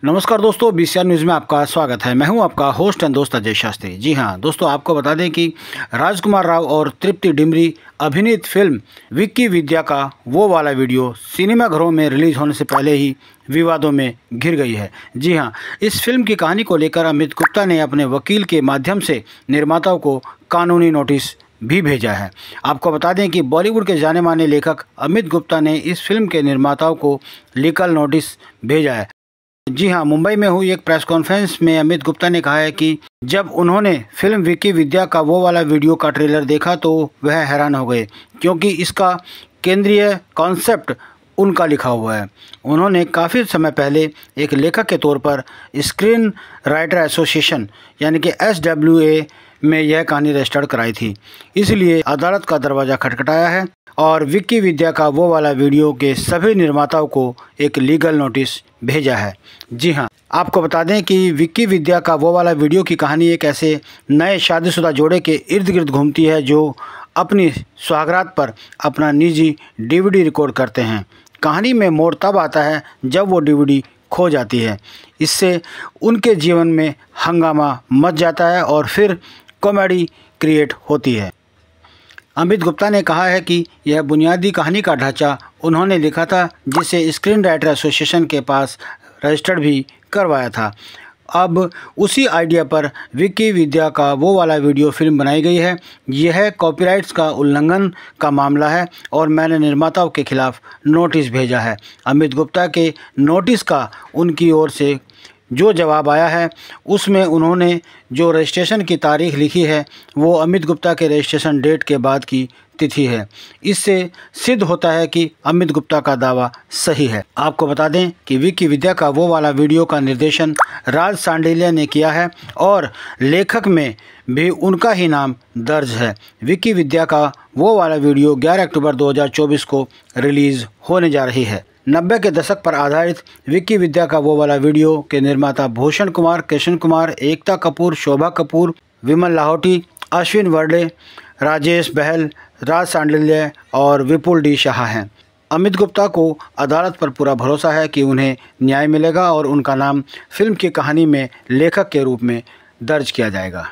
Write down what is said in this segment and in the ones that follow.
नमस्कार दोस्तों, BCR news में आपका स्वागत है। मैं हूं आपका होस्ट एंड दोस्त अजय शास्त्री। जी हां दोस्तों, आपको बता दें कि राजकुमार राव और तृप्ति डिमरी अभिनीत फिल्म विक्की विद्या का वो वाला वीडियो सिनेमाघरों में रिलीज होने से पहले ही विवादों में घिर गई है। जी हां, इस फिल्म की कहानी को लेकर अमित गुप्ता ने अपने वकील के माध्यम से निर्माताओं को कानूनी नोटिस भी भेजा है। आपको बता दें कि बॉलीवुड के जाने माने लेखक अमित गुप्ता ने इस फिल्म के निर्माताओं को लीगल नोटिस भेजा है। जी हां, मुंबई में हुई एक प्रेस कॉन्फ्रेंस में अमित गुप्ता ने कहा है कि जब उन्होंने फिल्म विक्की विद्या का वो वाला वीडियो का ट्रेलर देखा तो वह हैरान हो गए, क्योंकि इसका केंद्रीय कॉन्सेप्ट उनका लिखा हुआ है। उन्होंने काफ़ी समय पहले एक लेखक के तौर पर स्क्रीन राइटर एसोसिएशन यानी कि SWA में यह कहानी रजिस्टर्ड कराई थी, इसलिए अदालत का दरवाज़ा खटखटाया है और विक्की विद्या का वो वाला वीडियो के सभी निर्माताओं को एक लीगल नोटिस भेजा है। जी हां, आपको बता दें कि विक्की विद्या का वो वाला वीडियो की कहानी एक ऐसे नए शादीशुदा जोड़े के इर्द गिर्द घूमती है जो अपनी सुहागरात पर अपना निजी DVD रिकॉर्ड करते हैं। कहानी में मोड़ तब आता है जब वो DVD खो जाती है। इससे उनके जीवन में हंगामा मच जाता है और फिर कॉमेडी क्रिएट होती है। अमित गुप्ता ने कहा है कि यह बुनियादी कहानी का ढांचा उन्होंने लिखा था, जिसे स्क्रीन राइटर एसोसिएशन के पास रजिस्टर्ड भी करवाया था। अब उसी आइडिया पर विक्की विद्या का वो वाला वीडियो फिल्म बनाई गई है। यह कॉपीराइट्स का उल्लंघन का मामला है और मैंने निर्माताओं के खिलाफ नोटिस भेजा है। अमित गुप्ता के नोटिस का उनकी ओर से जो जवाब आया है उसमें उन्होंने जो रजिस्ट्रेशन की तारीख लिखी है वो अमित गुप्ता के रजिस्ट्रेशन डेट के बाद की तिथि है। इससे सिद्ध होता है कि अमित गुप्ता का दावा सही है। आपको बता दें कि विक्की विद्या का वो वाला वीडियो का निर्देशन राज सांडिल्या ने किया है और लेखक में भी उनका ही नाम दर्ज है। विक्की विद्या का वो वाला वीडियो 11 अक्टूबर 2024 को रिलीज़ होने जा रही है। 90 के दशक पर आधारित विक्की विद्या का वो वाला वीडियो के निर्माता भूषण कुमार, कृष्ण कुमार, एकता कपूर, शोभा कपूर, विमल लाहौटी, अश्विन वर्डे, राजेश बहल, राज सांडिल्या और विपुल डी शाह हैं। अमित गुप्ता को अदालत पर पूरा भरोसा है कि उन्हें न्याय मिलेगा और उनका नाम फिल्म की कहानी में लेखक के रूप में दर्ज किया जाएगा।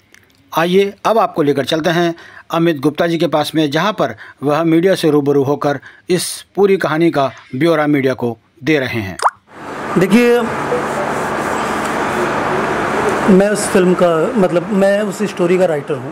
आइए अब आपको लेकर चलते हैं अमित गुप्ता जी के पास में, जहां पर वह मीडिया से रूबरू होकर इस पूरी कहानी का ब्यौरा मीडिया को दे रहे हैं। देखिए, मैं उस फिल्म का मैं उस स्टोरी का राइटर हूं,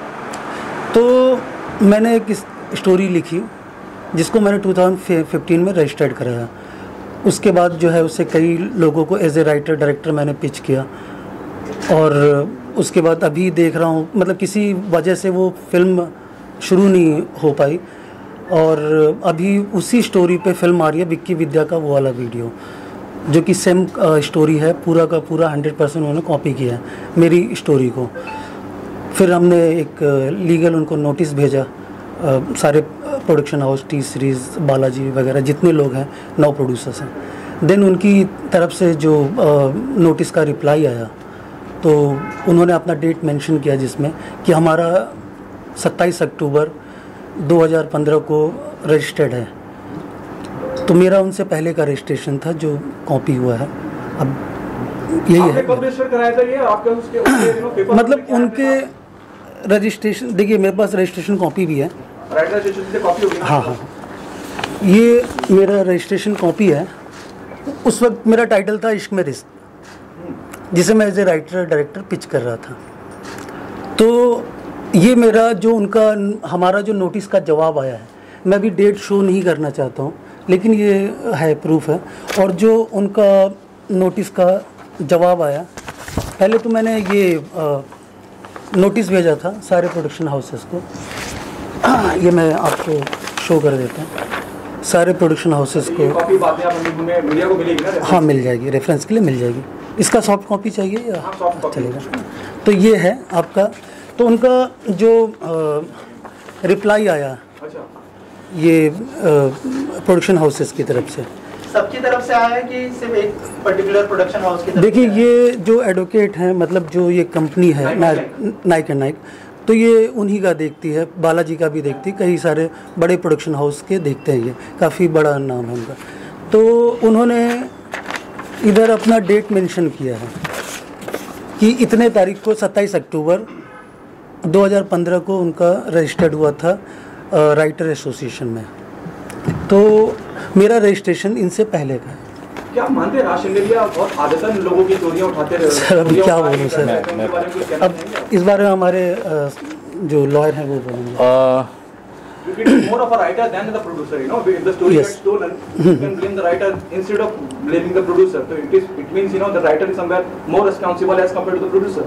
तो मैंने एक स्टोरी लिखी जिसको मैंने 2015 में रजिस्टर्ड कराया। उसके बाद जो है उससे कई लोगों को एज ए राइटर डायरेक्टर मैंने पिच किया और उसके बाद अभी देख रहा हूँ किसी वजह से वो फिल्म शुरू नहीं हो पाई और अभी उसी स्टोरी पे फिल्म आ रही है विक्की विद्या का वो वाला वीडियो, जो कि सेम स्टोरी है, पूरा का पूरा 100% उन्होंने कॉपी किया है मेरी स्टोरी को। फिर हमने एक लीगल उनको नोटिस भेजा, सारे production house, T Series, Balaji वगैरह जितने लोग हैं, 9 प्रोड्यूसर्स हैं। देन उनकी तरफ से जो नोटिस का रिप्लाई आया तो उन्होंने अपना डेट मेंशन किया जिसमें कि हमारा 27 अक्टूबर 2015 को रजिस्टर्ड है। तो मेरा उनसे पहले का रजिस्ट्रेशन था जो कॉपी हुआ है। अब यही है कराया था ये आपका उसके उनके रजिस्ट्रेशन। देखिए, मेरे पास रजिस्ट्रेशन कॉपी भी है। हाँ, ये मेरा रजिस्ट्रेशन कॉपी है। उस वक्त मेरा टाइटल था इश्क में रिस्क, जिसे मैं as a writer director pitch कर रहा था। तो ये मेरा जो हमारा जो नोटिस का जवाब आया है, मैं अभी डेट शो नहीं करना चाहता हूँ, लेकिन ये है, प्रूफ है। और जो उनका नोटिस का जवाब आया, पहले तो मैंने ये नोटिस भेजा था सारे प्रोडक्शन हाउसेस को। ये मैं आपको शो कर देता हूँ सारे प्रोडक्शन हाउसेस को। मीडिया को मिलेगी ना? हाँ, मिल जाएगी, रेफरेंस के लिए मिल जाएगी। इसका सॉफ्ट कॉपी चाहिए या चलेगा? तो ये है आपका। तो उनका जो रिप्लाई आया, ये प्रोडक्शन हाउसेस की तरफ से, सबकी तरफ से आया है कि सिर्फ एक पर्टिकुलर प्रोडक्शन हाउस की तरफ? देखिए, ये जो एडवोकेट हैं, जो ये कंपनी है नाइक एंड नाइक, तो ये उन्हीं का देखती है, बालाजी का भी देखती है, कई सारे बड़े प्रोडक्शन हाउस के देखते हैं, ये काफ़ी बड़ा नाम है उनका। तो उन्होंने इधर अपना डेट मेंशन किया है कि इतने तारीख को 27 अक्टूबर 2015 को उनका रजिस्टर्ड हुआ था राइटर एसोसिएशन में। तो मेरा रजिस्ट्रेशन इनसे पहले का है। क्या मानते हैं राज शेंडेलिया बहुत आदतन लोगों की चोरियां उठाते रहे? सर अभी क्या बोलूँ सर, अब इस बारे में हमारे जो लॉयर हैं वो बोलेंगे। It is more of a writer than the producer, you know. If the story Yes. gets stolen, you can blame the writer instead of blaming the producer. So it means, you know, the writer is somewhere more responsible as compared to the producer.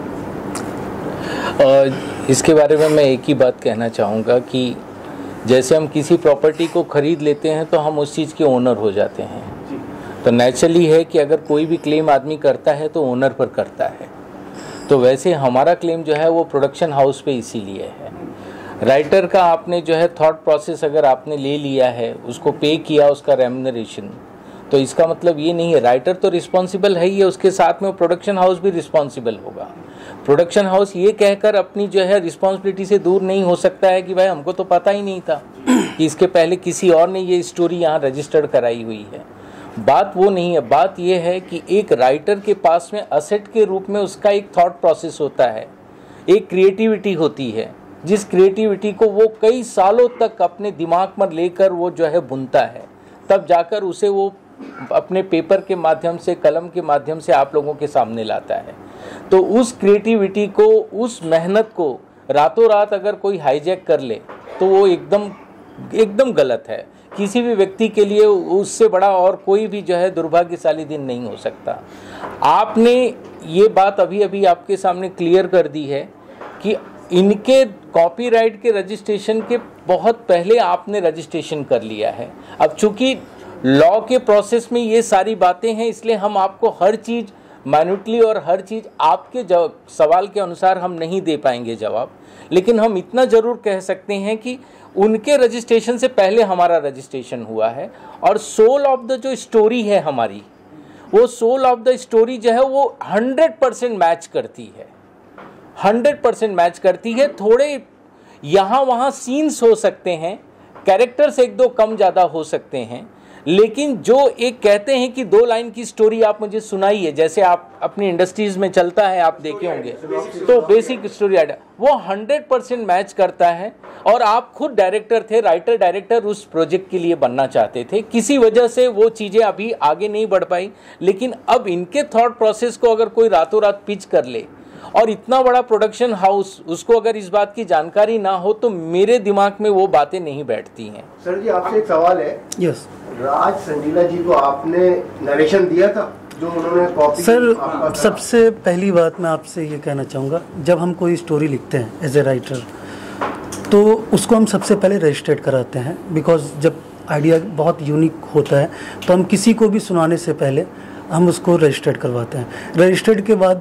इसके बारे में मैं एक ही बात कहना चाहूँगा कि जैसे हम किसी प्रॉपर्टी को ख़रीद लेते हैं तो हम उस चीज़ के ओनर हो जाते हैं। तो नेचुरली है कि अगर कोई भी क्लेम आदमी करता है तो ओनर पर करता है। तो वैसे हमारा क्लेम जो है वो प्रोडक्शन हाउस पे इसीलिए है। राइटर का आपने जो है थॉट प्रोसेस अगर आपने ले लिया है, उसको पे किया उसका रेम्यूनरेशन, तो इसका मतलब ये नहीं है, राइटर तो रिस्पॉन्सिबल है ही है, उसके साथ में वो प्रोडक्शन हाउस भी रिस्पॉन्सिबल होगा। प्रोडक्शन हाउस ये कहकर अपनी जो है रिस्पॉन्सिबिलिटी से दूर नहीं हो सकता है कि भाई हमको तो पता ही नहीं था कि इसके पहले किसी और ने ये स्टोरी यहाँ रजिस्टर्ड कराई हुई है। बात वो नहीं है, बात ये है कि एक राइटर के पास में असेट के रूप में उसका एक थॉट प्रोसेस होता है, एक क्रिएटिविटी होती है, जिस क्रिएटिविटी को वो कई सालों तक अपने दिमाग में लेकर वो जो है बुनता है, तब जाकर उसे वो अपने पेपर के माध्यम से, कलम के माध्यम से आप लोगों के सामने लाता है। तो उस क्रिएटिविटी को, उस मेहनत को रातों रात अगर कोई हाईजैक कर ले तो वो एकदम गलत है। किसी भी व्यक्ति के लिए उससे बड़ा और कोई भी जो है दुर्भाग्यशाली दिन नहीं हो सकता। आपने ये बात अभी आपके सामने क्लियर कर दी है कि इनके कॉपीराइट के रजिस्ट्रेशन के बहुत पहले आपने रजिस्ट्रेशन कर लिया है। अब चूंकि लॉ के प्रोसेस में ये सारी बातें हैं, इसलिए हम आपको हर चीज़ माइन्यूटली और हर चीज़ आपके सवाल के अनुसार हम नहीं दे पाएंगे जवाब, लेकिन हम इतना ज़रूर कह सकते हैं कि उनके रजिस्ट्रेशन से पहले हमारा रजिस्ट्रेशन हुआ है। और सोल ऑफ द जो स्टोरी है हमारी, वो सोल ऑफ द स्टोरी जो है वो 100% मैच करती है, 100% मैच करती है। थोड़े यहाँ वहाँ सीन्स हो सकते हैं, कैरेक्टर्स एक दो कम ज़्यादा हो सकते हैं, लेकिन जो एक कहते हैं कि 2 लाइन की स्टोरी आप मुझे सुनाइए, जैसे आप अपनी इंडस्ट्रीज़ में चलता है, आप देखे होंगे, तो बेसिक स्टोरी आइडिया वो 100% मैच करता है। और आप खुद डायरेक्टर थे, राइटर डायरेक्टर उस प्रोजेक्ट के लिए बनना चाहते थे, किसी वजह से वो चीज़ें अभी आगे नहीं बढ़ पाई, लेकिन अब इनके थॉट प्रोसेस को अगर कोई रातों रात पिच कर ले और इतना बड़ा प्रोडक्शन हाउस, उसको अगर इस बात की जानकारी ना हो, तो मेरे दिमाग में वो बातें नहीं बैठती हैं। सर जी, आपसे एक सवाल है। यस, राज शेंडेलिया जी को आपने नरेशन दिया था जो उन्होंने कॉपी? सर सबसे पहली बात मैं आपसे ये कहना चाहूँगा, जब हम कोई स्टोरी लिखते हैं एज ए राइटर तो उसको हम सबसे पहले रजिस्टर्ड कराते हैं, बिकॉज जब आइडिया बहुत यूनिक होता है तो हम किसी को भी सुनाने से पहले हम उसको रजिस्टर्ड करवाते हैं। रजिस्टर्ड के बाद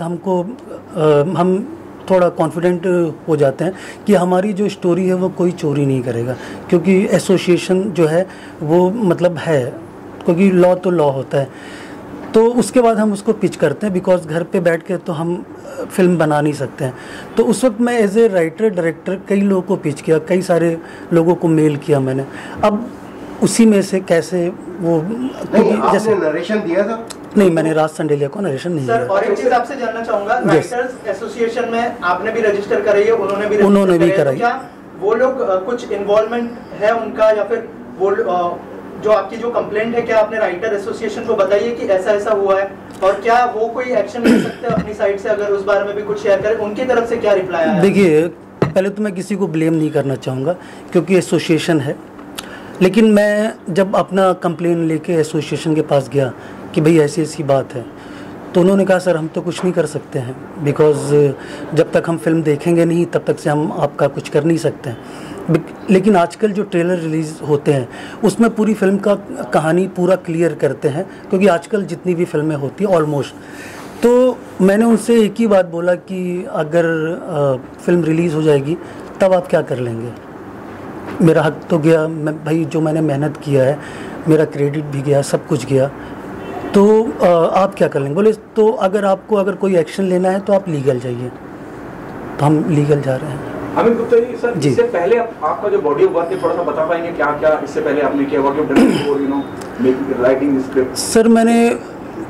हम थोड़ा कॉन्फिडेंट हो जाते हैं कि हमारी जो स्टोरी है वो कोई चोरी नहीं करेगा, क्योंकि एसोसिएशन जो है वो मतलब है, क्योंकि लॉ तो लॉ होता है। तो उसके बाद हम उसको पिच करते हैं, बिकॉज घर पे बैठ के तो हम फिल्म बना नहीं सकते हैं। तो उस वक्त मैं एज ए राइटर डायरेक्टर कई लोगों को पिच किया, कई सारे लोगों को मेल किया मैंने। अब उसी में से कैसे वो जैसे नरेशन दिया था? नहीं, मैंने राज शेंडेलिया को नरेशन नहीं दिया। सर, और एक चीज आपसे जानना चाहूंगा, राइटर्स एसोसिएशन में आपने भी रजिस्टर कराई है, उन्होंने भी कराई। क्या वो लोग कुछ इन्वॉल्वमेंट है उनका, या फिर वो जो आपकी जो कंप्लेंट है, क्या आपने राइटर एसोसिएशन को बताइए कि ऐसा ऐसा हुआ है, और क्या वो कोई एक्शन ले सकते हैं अपनी साइड से? अगर उस बारे में भी कुछ शेयर करें, उनकी तरफ से क्या रिप्लाई आया? देखिए, पहले तो मैं किसी को ब्लेम नहीं करना चाहूँगा क्योंकि एसोसिएशन है, लेकिन मैं जब अपना कंप्लेन लेके एसोसिएशन के पास गया कि भाई ऐसी ऐसी बात है, तो उन्होंने कहा सर हम तो कुछ नहीं कर सकते हैं, बिकॉज़ जब तक हम फिल्म देखेंगे नहीं तब तक से हम आपका कुछ कर नहीं सकते हैं। लेकिन आजकल जो ट्रेलर रिलीज़ होते हैं उसमें पूरी फिल्म का कहानी पूरा क्लियर करते हैं, क्योंकि आजकल जितनी भी फिल्में होती हैं ऑलमोस्ट। तो मैंने उनसे एक ही बात बोला कि अगर फिल्म रिलीज़ हो जाएगी तब आप क्या कर लेंगे? मेरा हक तो गया, मैं भाई जो मैंने मेहनत किया है, मेरा क्रेडिट भी गया, सब कुछ गया, तो आप क्या कर लेंगे? बोले तो अगर कोई एक्शन लेना है तो आप लीगल जाइए। तो हम लीगल जा रहे हैं। अमित गुप्ता जी, सर इससे पहले आपका जो बॉडी ऑफ वर्क है थोड़ा सा बता पाएंगे, क्या क्या इससे पहले आपने किया? What you done before, you know, writing script? Sir मैंने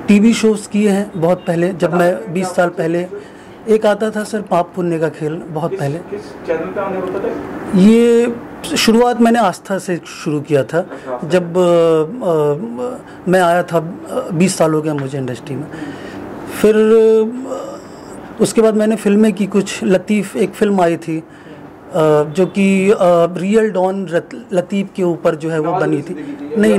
टीवी शोज़ किए हैं बहुत पहले, जब मैं 20 साल पहले। एक आता था सर पाप पुण्य का खेल, बहुत पहले। किस चैनल पे आने होता था? ये शुरुआत मैंने आस्था से शुरू किया था, जब मैं आया था। 20 साल हो गया मुझे इंडस्ट्री में। फिर उसके बाद मैंने फिल्में की कुछ। लतीफ़ एक फ़िल्म आई थी जो कि रियल डॉन लतीफ़ के ऊपर जो है वो बनी थी। नहीं,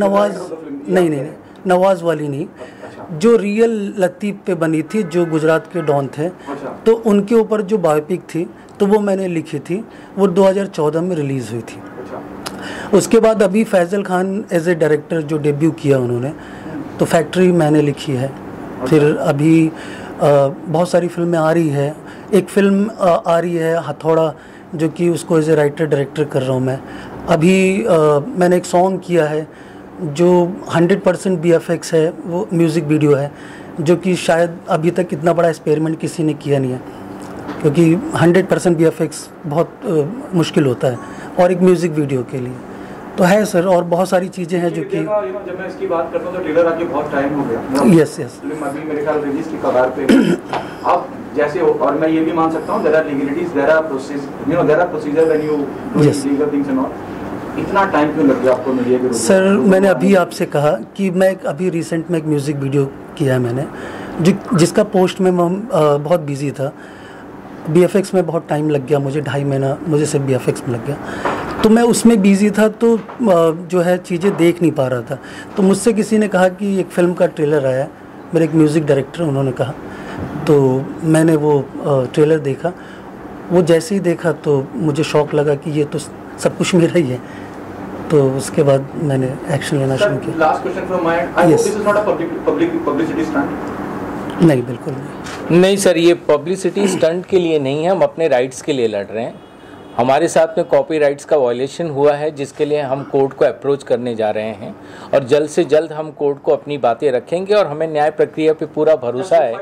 नवाज़ वाली नहीं, जो रियल लतीफ़ पे बनी थी, जो गुजरात के डॉन थे, तो उनके ऊपर जो बायोपिक थी, तो वो मैंने लिखी थी। वो 2014 में रिलीज़ हुई थी। उसके बाद अभी Faisal Khan as a director जो डेब्यू किया उन्होंने, तो फैक्ट्री मैंने लिखी है। फिर अभी बहुत सारी फिल्में आ रही है। एक फ़िल्म आ रही है हथौड़ा, जो कि उसको एज ए राइटर डायरेक्टर कर रहा हूँ मैं अभी। मैंने एक सॉन्ग किया है जो 100% BFX है, वो म्यूज़िक वीडियो है, जो कि शायद अभी तक इतना बड़ा एक्सपेरिमेंट किसी ने किया नहीं है, क्योंकि 100% BFX बहुत मुश्किल होता है, और एक म्यूज़िक वीडियो के लिए तो है सर। और बहुत सारी चीज़ें हैं जो कि जब मैं इसकी बात करता हूँ तो ट्रेलर आके बहुत टाइम हो गया। यस अभी मेरे ख्याल रिलीज की कगार पे आप जैसे हो, और मैं ये भी मान सकता हूँ there are legalities, there are procedure when you do legal things and all. इतना टाइम क्यों लग गया आपको मीडिया के रूप में? सर मैंने अभी आपसे कहा कि मैं अभी रिसेंट में एक म्यूज़िक वीडियो किया है मैंने, जिसका पोस्ट में बहुत बिजी था। BFX में बहुत टाइम लग गया मुझे, 2.5 महीना मुझे सिर्फ BFX में लग गया, तो मैं उसमें बिजी था, तो जो है चीज़ें देख नहीं पा रहा था। तो मुझसे किसी ने कहा कि एक फ़िल्म का ट्रेलर आया है, मेरे एक म्यूज़िक डायरेक्टर उन्होंने कहा, तो मैंने वो ट्रेलर देखा। वो जैसे ही देखा तो मुझे शौक़ लगा कि ये तो सब कुछ मेरा ही है, तो उसके बाद मैंने एक्शन लेना शुरू किया। Last question from my end, I hope this is not a publicity stunt. नहीं, बिल्कुल नहीं सर, ये पब्लिसिटी स्टंट के लिए नहीं है, हम अपने राइट्स के लिए लड़ रहे हैं। हमारे साथ में कॉपीराइट्स का वायलेशन हुआ है, जिसके लिए हम कोर्ट को अप्रोच करने जा रहे हैं, और जल्द से जल्द हम कोर्ट को अपनी बातें रखेंगे, और हमें न्याय प्रक्रिया पे पूरा भरोसा है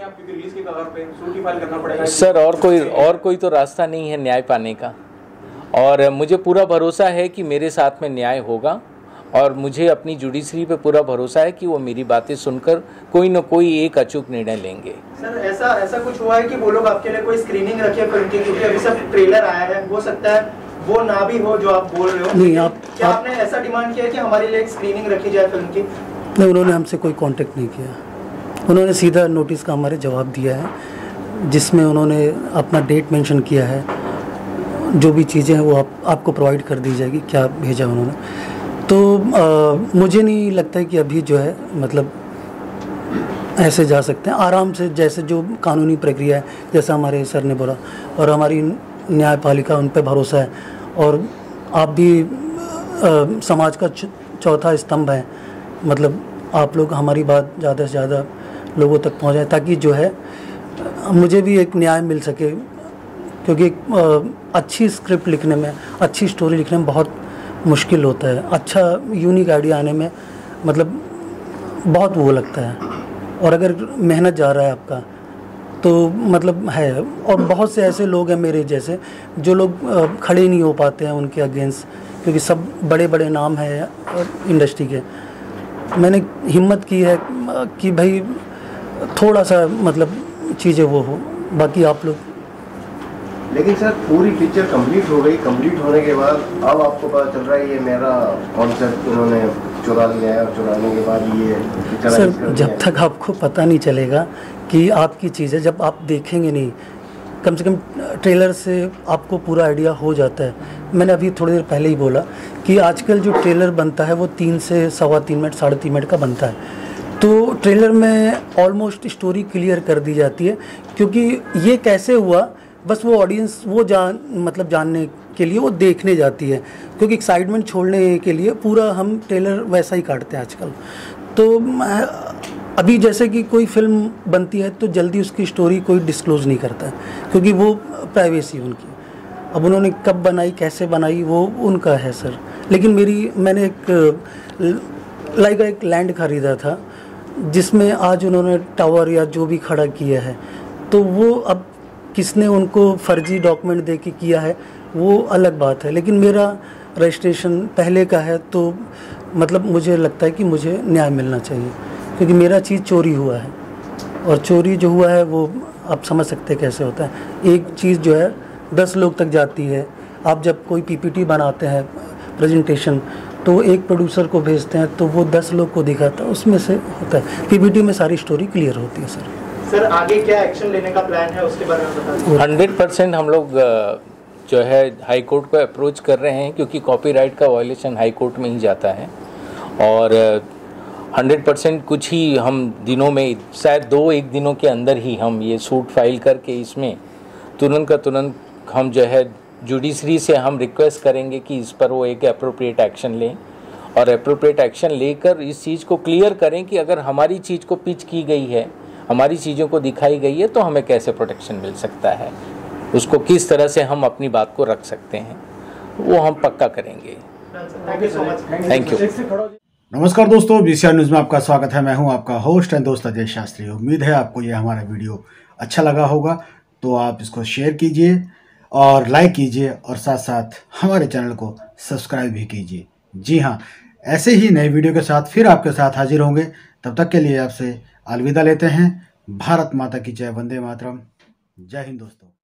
सर। और कोई तो रास्ता नहीं है न्याय पाने का, और मुझे पूरा भरोसा है कि मेरे साथ में न्याय होगा, और मुझे अपनी जुडिशरी पे पूरा भरोसा है कि वो मेरी बातें सुनकर कोई न कोई एक अचूक निर्णय लेंगे। सर ऐसा कुछ हुआ है कि वो लोग आपके लिए कोई स्क्रीनिंग रखे फिल्म की, क्योंकि अभी सब ट्रेलर आया है, हो सकता है वो ना भी हो जो आप बोल रहे हो? नहीं, क्या आपने ऐसा डिमांड किया कि हमारे लिए एक स्क्रीनिंग रखी जाए फिल्म की? नहीं, उन्होंने हमसे कोई कांटेक्ट नहीं किया। उन्होंने सीधा नोटिस का हमारे जवाब दिया है, जिसमें उन्होंने अपना डेट मेंशन किया है, जो भी चीज़ें हैं वो आपको प्रोवाइड कर दी जाएगी, क्या भेजा उन्होंने। तो मुझे नहीं लगता है कि अभी जो है मतलब ऐसे जा सकते हैं आराम से, जैसे जो कानूनी प्रक्रिया है, जैसा हमारे सर ने बोला, और हमारी न्यायपालिका उन पर भरोसा है, और आप भी समाज का चौथा स्तंभ है। मतलब आप लोग हमारी बात ज़्यादा से ज़्यादा लोगों तक पहुँचाएं, ताकि जो है मुझे भी एक न्याय मिल सके, क्योंकि अच्छी स्क्रिप्ट लिखने में, अच्छी स्टोरी लिखने में बहुत मुश्किल होता है। अच्छा यूनिक आइडिया आने में मतलब बहुत वो लगता है, और अगर मेहनत जा रहा है आपका तो मतलब है। और बहुत से ऐसे लोग हैं मेरे जैसे, जो लोग खड़े नहीं हो पाते हैं उनके अगेंस्ट, क्योंकि सब बड़े बड़े नाम हैं इंडस्ट्री के। मैंने हिम्मत की है कि भाई थोड़ा सा मतलब चीज़ें वो हो, बाकी आप लोग। लेकिन सर पूरी पिक्चर कंप्लीट हो गई, कंप्लीट होने के बाद अब आपको पता चल रहा है ये मेरा कॉन्सेप्ट उन्होंने चुरा लिया है, और चुराने के बाद ये पिक्चर सर जब तक आपको पता नहीं चलेगा कि आपकी चीज़ है, जब आप देखेंगे नहीं, कम से कम ट्रेलर से आपको पूरा आइडिया हो जाता है। मैंने अभी थोड़ी देर पहले ही बोला कि आजकल जो ट्रेलर बनता है वो 3 से सवा 3 मिनट, 3.5 मिनट का बनता है, तो ट्रेलर में ऑलमोस्ट स्टोरी क्लियर कर दी जाती है। क्योंकि ये कैसे हुआ, बस वो ऑडियंस वो जानने के लिए वो देखने जाती है, क्योंकि एक्साइटमेंट छोड़ने के लिए पूरा हम ट्रेलर वैसा ही काटते हैं आजकल। तो अभी जैसे कि कोई फिल्म बनती है तो जल्दी उसकी स्टोरी कोई डिस्क्लोज़ नहीं करता है, क्योंकि वो प्राइवेसी उनकी। अब उन्होंने कब बनाई, कैसे बनाई, वो उनका है सर। लेकिन मैंने एक लैंड खरीदा था, जिसमें आज उन्होंने टावर या जो भी खड़ा किया है, तो वो अब किसने उनको फर्जी डॉक्यूमेंट दे के किया है वो अलग बात है। लेकिन मेरा रजिस्ट्रेशन पहले का है, तो मतलब मुझे लगता है कि मुझे न्याय मिलना चाहिए। क्योंकि मेरा चीज़ चोरी हुआ है, और चोरी जो हुआ है वो आप समझ सकते हैं कैसे होता है। एक चीज़ जो है 10 लोग तक जाती है। आप जब कोई पीपीटी बनाते हैं प्रेजेंटेशन, तो एक प्रोड्यूसर को भेजते हैं तो वो 10 लोग को दिखाता है, उसमें से होता है। पीपीटी में सारी स्टोरी क्लियर होती है सर आगे क्या एक्शन लेने का प्लान है उसके बारे में बता दीजिए। 100% हम लोग जो है हाई कोर्ट को अप्रोच कर रहे हैं, क्योंकि कॉपीराइट का वायलेशन हाई कोर्ट में ही जाता है। और 100% कुछ ही हम दिनों में, शायद 2-1 दिनों के अंदर ही हम ये सूट फाइल करके इसमें तुरंत का तुरंत हम जो है जुडिशरी से हम रिक्वेस्ट करेंगे कि इस पर वो एक अप्रोप्रिएट एक्शन लें, और अप्रोप्रिएट एक्शन लेकर इस चीज़ को क्लियर करें कि अगर हमारी चीज़ को पिच की गई है, हमारी चीज़ों को दिखाई गई है, तो हमें कैसे प्रोटेक्शन मिल सकता है, उसको किस तरह से हम अपनी बात को रख सकते हैं, वो हम पक्का करेंगे। Thank you so much. Thank you. नमस्कार दोस्तों, VCR न्यूज़ में आपका स्वागत है। मैं हूं आपका होस्ट एंड दोस्त अजय शास्त्री। उम्मीद है आपको ये हमारा वीडियो अच्छा लगा होगा, तो आप इसको शेयर कीजिए और लाइक कीजिए, और साथ साथ हमारे चैनल को सब्सक्राइब भी कीजिए। जी हाँ, ऐसे ही नए वीडियो के साथ फिर आपके साथ हाजिर होंगे। तब तक के लिए आपसे अलविदा लेते हैं। भारत माता की जय, वंदे मातरम। जय हिंद दोस्तों।